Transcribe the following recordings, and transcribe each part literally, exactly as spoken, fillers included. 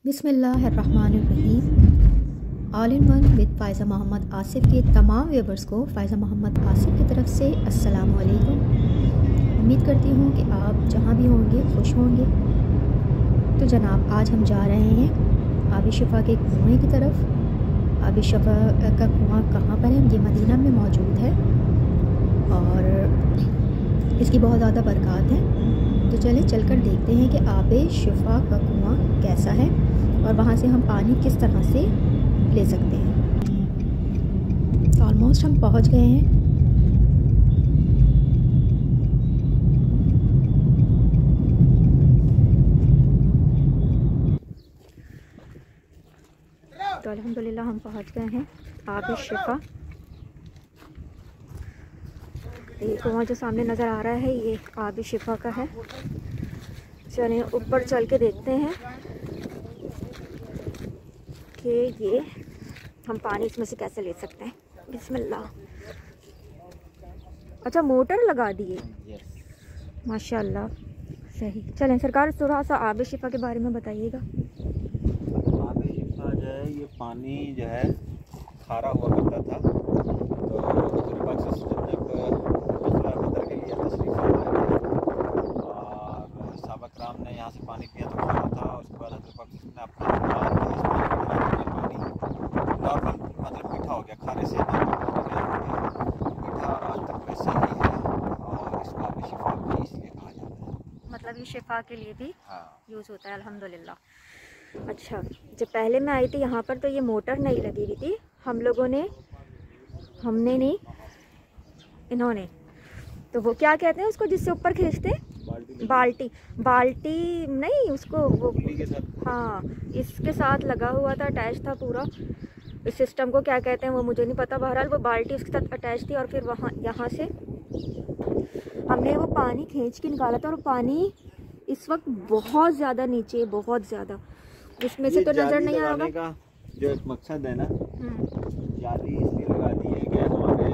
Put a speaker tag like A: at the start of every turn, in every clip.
A: बिस्मिल्लाहिर्रहमानिर्रहीम। All in one with Faiza Mohammad Asif के तमाम व्यूवर्स को फ़ायज़ा मोहम्मद आसिफ़ की तरफ से अस्सलामु अलैकुम। उम्मीद करती हूँ कि आप जहाँ भी होंगे खुश होंगे। तो जनाब, आज हम जा रहे हैं आबी शिफा के कुएँ की तरफ। आबी शिफा का कुआँ कहाँ पर है? ये मदीना में मौजूद है और इसकी बहुत ज़्यादा बरक़ात है। तो चलें चलकर देखते हैं कि आबे शिफा का कुआँ कैसा है और वहाँ से हम पानी किस तरह से ले सकते हैं। ऑलमोस्ट हम पहुँच गए हैं। तो अल्हम्दुलिल्लाह हम पहुँच गए हैं आबे शिफा। ये कुआँ जो सामने नज़र आ रहा है ये आबे शिफा का है। चलिए ऊपर चल के देखते हैं कि ये हम पानी इसमें से कैसे ले सकते हैं। बिस्मिल्लाह। अच्छा, मोटर लगा दिए, माशाल्लाह, सही। चलें सरकार, थोड़ा सा आबे शिफा के बारे में बताइएगा।
B: आबे शिफा जो है ये पानी जो है खारा हुआ करता था। तो हज़रत पाक जब मसला बदर के लिए तशरीफ़ लाए थे और साहबा कराम ने यहाँ से पानी पिया तो खारा था। उसके बाद हज़रत पाक ने अपना पानी नॉर्मल मतलब मीठा हो गया, खारे से मीठा और आज तक वैसे ही है। और इसको आबे शिफा भी इसलिए कहा जाता है,
A: मतलब ये शिफा के लिए भी
B: हाँ
A: यूज़ होता है। अल्हम्दुलिल्लाह। अच्छा, जब पहले मैं आई थी यहाँ पर तो ये मोटर नहीं लगी हुई थी। हम लोगों ने हमने नहीं इन्होंने तो वो क्या कहते हैं उसको जिससे ऊपर खींचते हैं, बाल्टी बाल्टी नहीं उसको वो
B: के साथ।
A: हाँ, इसके साथ लगा हुआ था, अटैच था पूरा। इस सिस्टम को क्या कहते हैं वो मुझे नहीं पता। बहरहाल वो बाल्टी उसके साथ अटैच थी और फिर वहाँ यहाँ से हमने वो पानी खींच के निकाला था। और पानी इस वक्त बहुत ज़्यादा नीचे, बहुत ज़्यादा, इसमें से तो नज़र नहीं आ रहा
B: का जो एक मकसद है ना, जाली इसलिए लगा दी है कि हमारे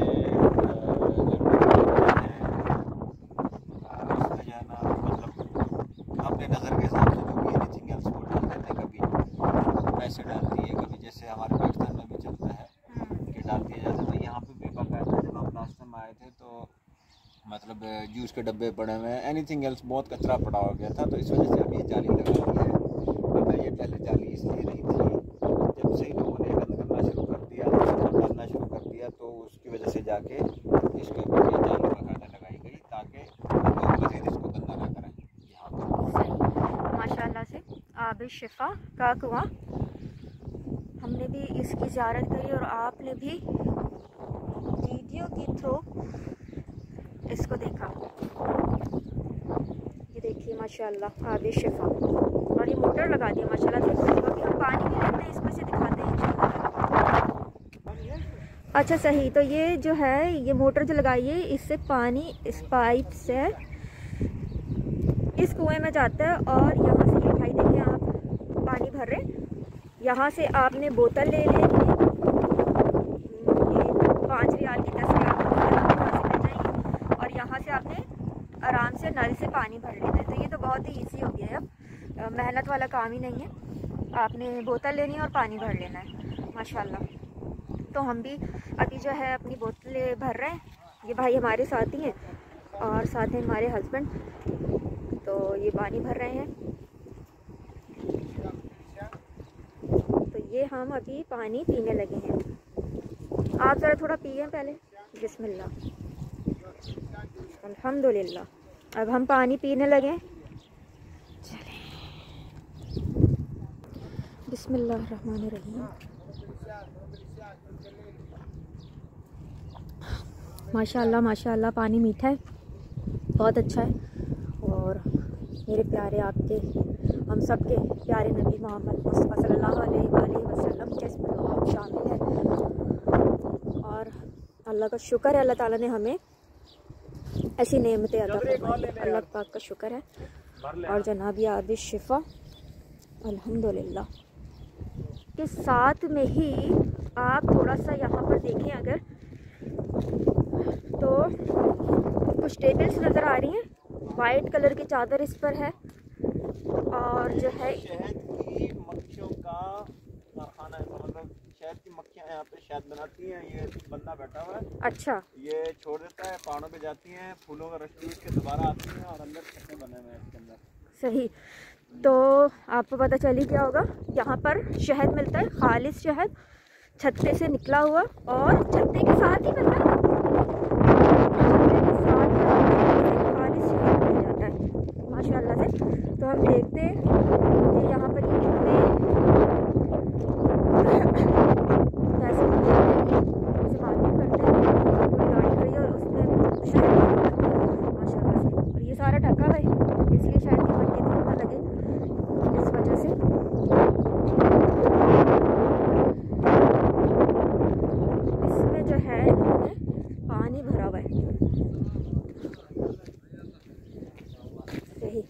B: उसमें जो है ना मतलब अपने नज़र के हिसाब से जो भी एनीथिंग एल्स को डाल देते हैं। कभी पैसे डाल दिए, कभी जैसे हमारे पाकिस्तान में भी चलता है कि डाल दिया जाता है। तो यहाँ पे भी बाकायदा जब हम लास्ट टाइम आए थे तो मतलब जूस के डब्बे पड़े हुए हैं, एनीथिंग एल्स बहुत कचरा पड़ा हो गया था। तो इस वजह से अब ये जाली लगा दी है। वरना ये पहले जाली इसलिए नहीं थी। जब से लोगों ने बंद करना शुरू कर दिया, डालना शुरू कर दिया, तो उसकी वजह से जाके इसके ऊपर ये जाली बाकायदा लगाई गई ताकि लोग मज़ीद इसको गंदा ना करें। यहाँ पर
A: माशाल्लाह से आबे शिफा का कुआँ हमने भी इसकी ज़ियारत करी और आपने भी वीडियो के थ्रू इसको देखा। ये देखिए माशाल्लाह आबे शिफा, और ये मोटर लगा दी माशाल्लाह से। अभी हम पानी भी लेते हैं, इसमें से दिखाते हैं इंशाल्लाह। अच्छा सही, तो ये जो है ये मोटर जो लगाई है इससे पानी इस पाइप से इस कुएं में जाता है और यहाँ से ये भाई देखिए आप पानी भर रहे हैं। यहाँ से आपने बोतल ले लेनी है, ये पाँच रियाल की दस रियाल की बोतल यहाँ से ले जाएंगे और यहाँ से आपने आराम से नल से पानी भर लेना है। तो ये तो बहुत ही ईजी हो गया है, अब मेहनत वाला काम ही नहीं है। आपने बोतल लेनी है और पानी भर लेना है माशाल्लाह। तो हम भी अभी जो है अपनी बोतलें भर रहे हैं। ये भाई हमारे साथ ही हैं और साथ हैं हमारे हस्बैंड। तो ये पानी भर रहे हैं। तो ये हम अभी पानी पीने लगे हैं। आप ज़रा थोड़ा पिए पहले। बिस्मिल्लाह, अल्हम्दुलिल्लाह। अब हम पानी पीने लगे। चलें, बिस्मिल्लाहिर्रहमानिर्रहीम। माशाल्लाह माशाल्लाह, पानी मीठा है, बहुत अच्छा है। और मेरे प्यारे आपके हम सब के प्यारे नबी मोहम्मद मुस्तफ़ा सल्लल्लाहु अलैहि वसल्लम के इसमें आप शामिल है। और अल्लाह का शुक्र है, अल्लाह ताला ने हमें ऐसी नेमतें अता फरमाई, अल्लाह पाक का शुक्र है। और जनाब ये आबे शिफा अल्हम्दुलिल्लाह के साथ में ही आप थोड़ा सा यहाँ पर देखें अगर तो कुछ टेबल्स नज़र आ रही हैं, वाइट कलर की चादर इस पर है और जो है
B: शहद की मक्खियों शहद बनाती हैं। ये बंदा बैठा हुआ है,
A: अच्छा,
B: ये छोड़ देता है, पहाड़ों पे जाती हैं, फूलों का रस चूस के दोबारा आती हैं और अंदर छत्ते बने हुए हैं इसके अंदर।
A: सही। तो आपको पता चल ही गया होगा, यहाँ पर शहद मिलता है, खालिस शहद, छत्ते से निकला हुआ, और छत्ते के साथ ही मतलब छत्ते के साथ ही खालिस शहद मिल जाता है माशाल्लाह से। तो हम देखते हैं कि यहाँ पर ये कितने पैसे में देते हैं, उसे मालूम करते हैं। पूरी गाड़ी खड़ी है और उसमें शहद माशाल्लाह से, और ये सारा ढका हुआ है, इसलिए शायद कीमत के दिन ना लगे, इस वजह से। इसमें जो है इन्होंने पानी भरा हुआ है। सही।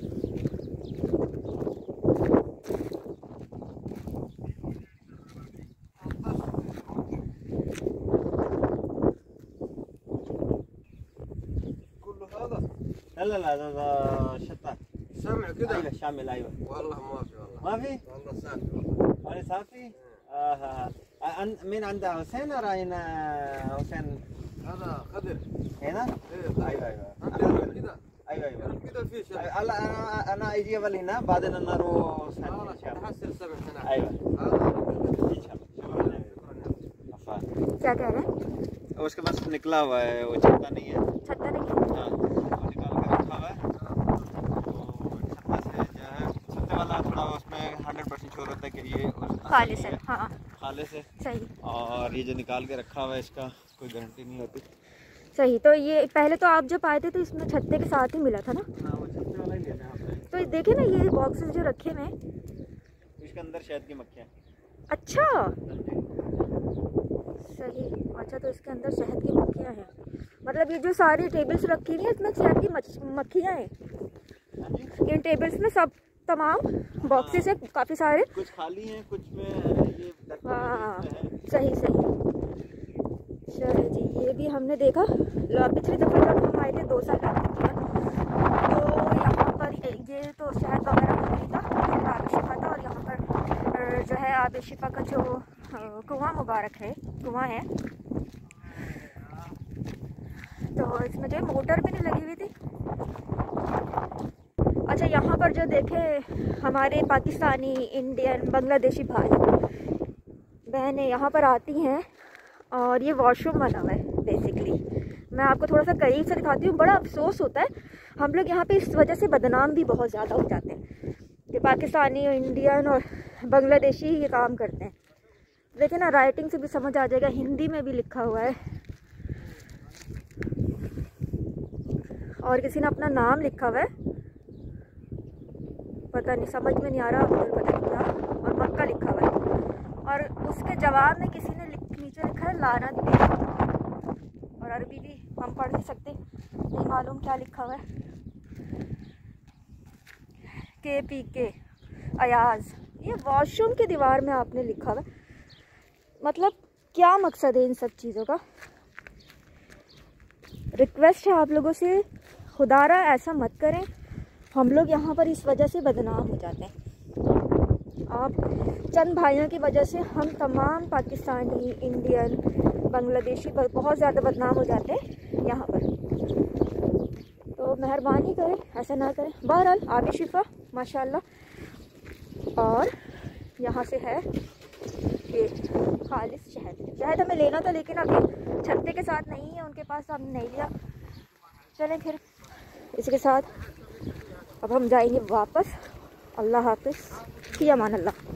B: لا لا لا لا شطة
C: سمع كذا.
B: ايوه شامل ايوه
C: والله ما في والله.
B: ما في؟
C: والله صافي والله.
B: ولا صافي؟ آه آه. آه. مين عندها حسين ولا هنا حسين؟
C: هذا خضر.
B: هنا؟
C: ايه
B: ايوه ايوه
C: عندنا كذا.
B: ايوه ايوه
C: كذا في شيء.
B: هلا انا انا اجي اول هنا بعدين نروح ثاني ان
C: خلاص
B: شاء الله.
C: تحسن سمع هناك.
B: ايوه
C: هذا
B: ان شاء الله. शक्कर
A: क्या कह रहे हैं?
B: उसके पास निकला हुआ है, वो छत्ता नहीं है।
A: छत्ता नहीं है?
B: हाँ, वो निकाल के रखा हुआ है। तो छत्ता से जो है, छत्ते वाला थोड़ा उसमें हंड्रेड परसेंट श्योर होता है कि ये
A: खालिस है। हाँ
B: खालिस है।
A: सही।
B: और ये जो निकाल के रखा हुआ है इसका कोई गारंटी नहीं होती।
A: सही। तो ये पहले तो आप जब आए थे तो इसमें छत्ते के साथ ही मिला था ना?
B: हाँ, वो छत्ते वाला ही लेना है आपने।
A: तो देखे ना ये बॉक्सेस जो रखे हुए हैं,
B: इसके अंदर शहद की मक्खियाँ।
A: अच्छा सही। अच्छा, तो इसके अंदर शहद की मक्खियाँ हैं, मतलब ये जो सारी टेबल्स रखी हुई हैं इसमें शहद की मक्खियाँ हैं। इन टेबल्स में सब तमाम बॉक्सेस हैं काफ़ी सारे,
B: कुछ खाली हैं, कुछ में ये
A: हाँ सही सही। चलो जी, ये भी हमने देखा पिछली दफ़ा जब हम आए थे दो साल पहले, तो यहाँ पर ये तो शहद वगैरह नहीं था, आब शिफा था, और यहाँ पर जो है आब शिफा का जो कुआं मुबारक है, कुआं है, तो इसमें जो मोटर भी नहीं लगी हुई थी। अच्छा, यहाँ पर जो देखे हमारे पाकिस्तानी, इंडियन, बांग्लादेशी भाई बहनें यहाँ पर आती हैं, और ये वॉशरूम बना हुआ है बेसिकली। मैं आपको थोड़ा सा करीब से दिखाती हूँ। बड़ा अफसोस होता है, हम लोग यहाँ पे इस वजह से बदनाम भी बहुत ज़्यादा हो जाते हैं कि पाकिस्तानी, इंडियन और बांग्लादेशी ये काम करते हैं। देखिए ना, राइटिंग से भी समझ आ जाएगा, हिंदी में भी लिखा हुआ है, और किसी ने अपना नाम लिखा हुआ है, पता नहीं, समझ में नहीं आ रहा, उधर पता नहीं क्या, और मक्का लिखा हुआ है, और उसके जवाब में किसी ने नीचे लिखा है लाना दी, और अरबी भी हम पढ़ नहीं सकते, नहीं मालूम क्या लिखा हुआ है, के पी के अयाज। ये वॉशरूम की दीवार में आपने लिखा हुआ है, मतलब क्या मकसद है इन सब चीज़ों का? रिक्वेस्ट है आप लोगों से, खुदारा ऐसा मत करें, हम लोग यहाँ पर इस वजह से बदनाम हो जाते हैं। आप चंद भाइयों की वजह से हम तमाम पाकिस्तानी, इंडियन, बांग्लादेशी बहुत ज़्यादा बदनाम हो जाते हैं यहाँ पर, तो मेहरबानी करें ऐसा ना करें। बहरहाल आब शिफा माशाल्लाह, और यहाँ से है ये खालिस शहद। शहद हमें लेना था, लेकिन अभी छत्ते के साथ नहीं है उनके पास, तो हमने नहीं लिया। चलें फिर इसके साथ अब हम जाएंगे वापस। अल्लाह हाफिज़, फ़ी अमान अल्लाह।